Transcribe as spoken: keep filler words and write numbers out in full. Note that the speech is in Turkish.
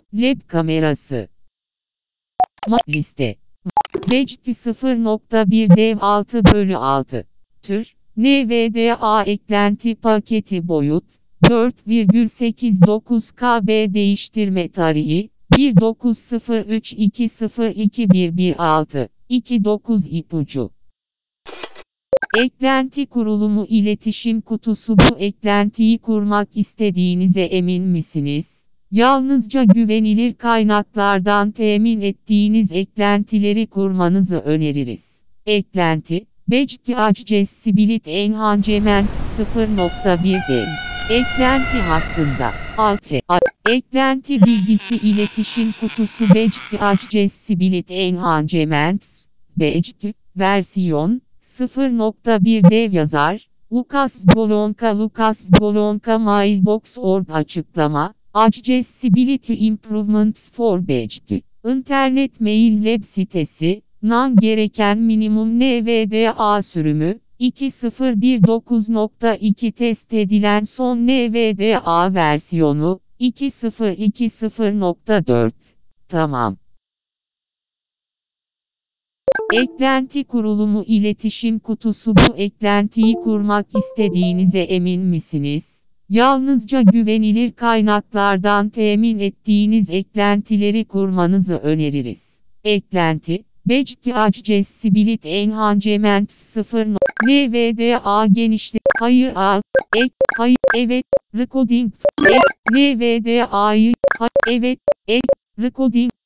Lab kamerası. Ma liste. Becti sıfır nokta bir dev altı bölü altı. Tür, N V D A eklenti paketi boyut, dört virgül seksen dokuz kilobayt değiştirme tarihi, bir dokuz sıfır üç iki sıfır iki bir bir altı, iki dokuz ipucu. Eklenti kurulumu iletişim kutusu. Bu eklentiyi kurmak istediğinize emin misiniz? Yalnızca güvenilir kaynaklardan temin ettiğiniz eklentileri kurmanızı öneririz. Eklenti, Becti Accessibility Enhancement sıfır nokta bir dev. Eklenti hakkında. Altre. Eklenti bilgisi iletişim kutusu. Becti Accessibility Enhancements. Becti, versiyon, sıfır nokta bir dev yazar, Lucas Golonka Lucas Golonka Mailbox nokta org açıklama, Accessibility Improvements for Becti. İnternet mail web sitesi, nan gereken minimum N V D A sürümü, iki nokta sıfır bir dokuz nokta iki test edilen son N V D A versiyonu, iki nokta sıfır iki sıfır nokta dört. Tamam. Eklenti kurulumu iletişim kutusu. Bu eklentiyi kurmak istediğinize emin misiniz? Yalnızca güvenilir kaynaklardan temin ettiğiniz eklentileri kurmanızı öneririz. Eklenti, Becti Accessibility Enhancements sıfır. N V D A genişle. Hayır al. Ek. Hayır. Evet. Recording. Ek. N V D A'yı. Evet. Ek. Recording.